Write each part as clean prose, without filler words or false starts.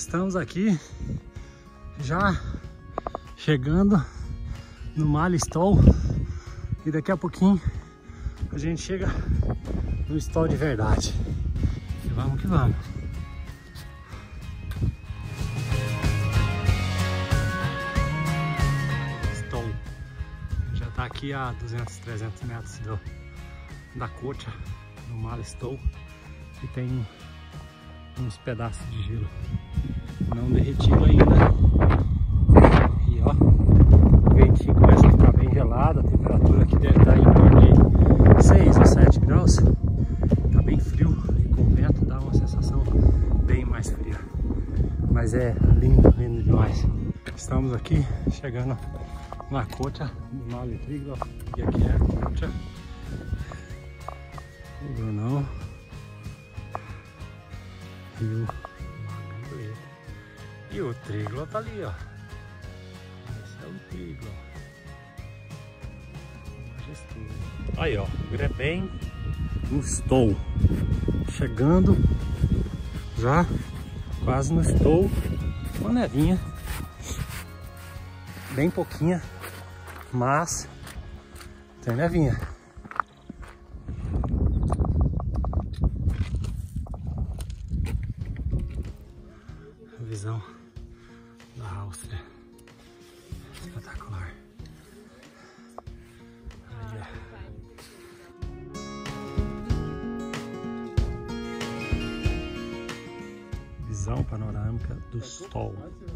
Estamos aqui já chegando no Mali Stoll e daqui a pouquinho a gente chega no Stoll de verdade. E vamos que vamos. Stoll já está aqui a 200, 300 metros da Cocha, no Mali Stoll, e tem uns pedaços de gelo não derretido ainda. E ó, o ventinho começa a ficar bem gelado, a temperatura aqui deve estar em torno de 6 ou 7 graus. Tá bem frio e com o vento dá uma sensação bem mais fria. Mas é lindo, lindo demais. Estamos aqui chegando na Cocha do Mali Triglav, e aqui é a Cocha. O Brunão e o Magno. E o Triglav tá ali, ó. Esse é o Triglav. Aí, ó, bem no Stoll. Chegando já quase no Stoll. Uma nevinha, bem pouquinha, mas tem nevinha. A visão da Áustria, espetacular. Aí é. Visão panorâmica do Stoll.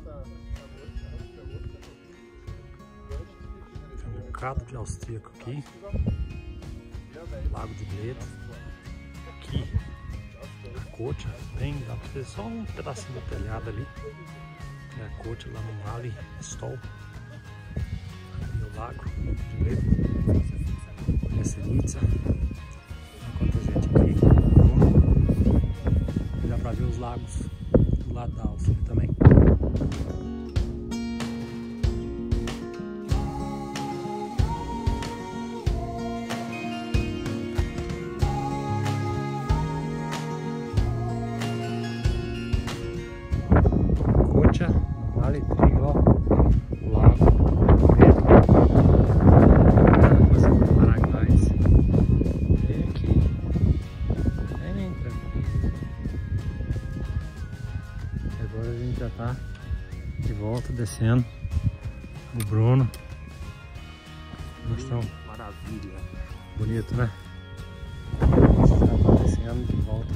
Tem um bocado de austríaco aqui. Lago de Bled. Aqui a Cocha, bem, dá pra ver só um pedacinho do telhado ali. É a Cocha lá no Mali Stoll. Ali o lago de Bled. Jesenica. Enquanto a gente aqui, dá pra ver os lagos do lado da Áustria também. Cocha, Mali Triglav, lago, coisa Paraguaias. Vem aqui, bem tranquilo. Agora a gente já tá de volta descendo o Bruno. Nós estamos... Maravilha. Bonito, né? Já tá descendo de volta.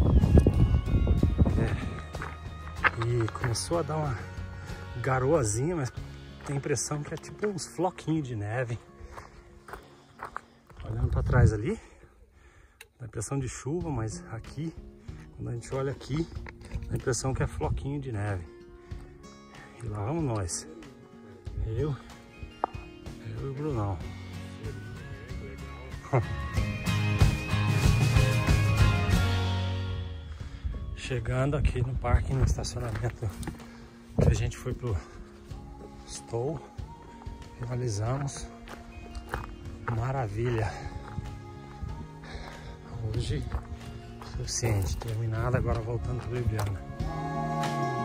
E começou a dar uma garoazinha, mas tem a impressão que é tipo uns floquinhos de neve. Olhando para trás ali, dá a impressão de chuva, mas aqui, quando a gente olha aqui, dá a impressão que é floquinho de neve. E lá vamos nós. Eu e o Brunão. Chegando aqui no parque, no estacionamento que a gente foi pro Stoll, finalizamos. Maravilha! Hoje suficiente, terminado, agora voltando para Ljubljana.